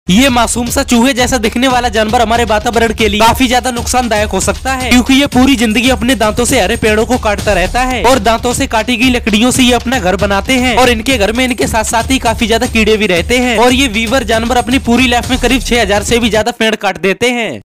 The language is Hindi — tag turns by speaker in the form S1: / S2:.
S1: ये मासूम सा चूहे जैसा दिखने वाला जानवर हमारे वातावरण के लिए काफी ज्यादा नुकसानदायक हो सकता है, क्योंकि ये पूरी जिंदगी अपने दांतों से हरे पेड़ों को काटता रहता है और दांतों से काटी गई लकड़ियों से ये अपना घर बनाते हैं। और इनके घर में इनके साथ साथ ही काफी ज्यादा कीड़े भी रहते हैं। और ये वीवर जानवर अपनी पूरी लाइफ में करीब 6000 से भी ज्यादा पेड़ काट देते हैं।